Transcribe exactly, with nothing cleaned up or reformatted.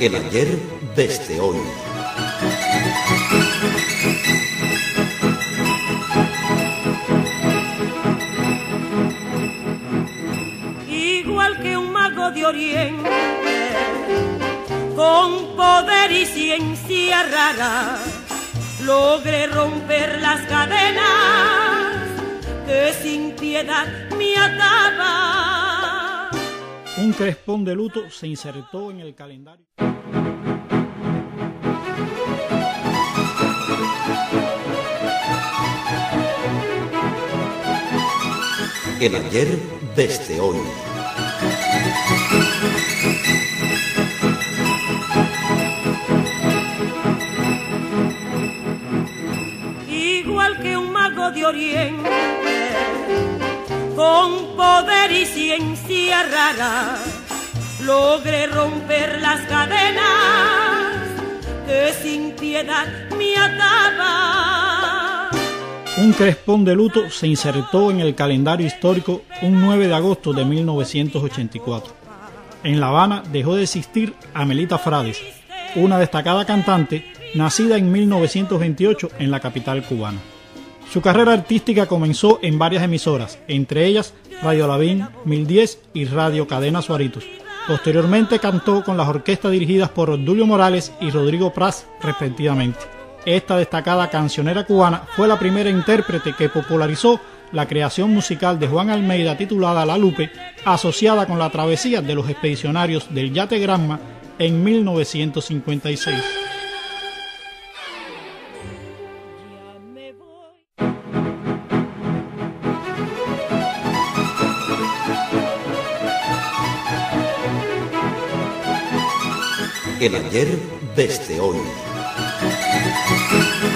El ayer desde hoy. Igual que un mago de Oriente, con poder y ciencia rara, logré romper las cadenas que sin piedad me ataban. Un crespón de luto se insertó en el calendario. El ayer desde hoy. Igual que un mago de Oriente, con poder y ciencia rara, logré romper las cadenas que sin piedad me ataban. Un crespón de luto se insertó en el calendario histórico un nueve de agosto de mil novecientos ochenta y cuatro. En La Habana dejó de existir Amelita Frades, una destacada cantante nacida en mil novecientos veintiocho en la capital cubana. Su carrera artística comenzó en varias emisoras, entre ellas Radio Lavín, mil diez y Radio Cadena Suaritos. Posteriormente cantó con las orquestas dirigidas por Obdulio Morales y Rodrigo Prats, respectivamente. Esta destacada cancionera cubana fue la primera intérprete que popularizó la creación musical de Juan Almeida titulada La Lupe, asociada con la travesía de los expedicionarios del Yate Granma en mil novecientos cincuenta y seis. El ayer desde hoy.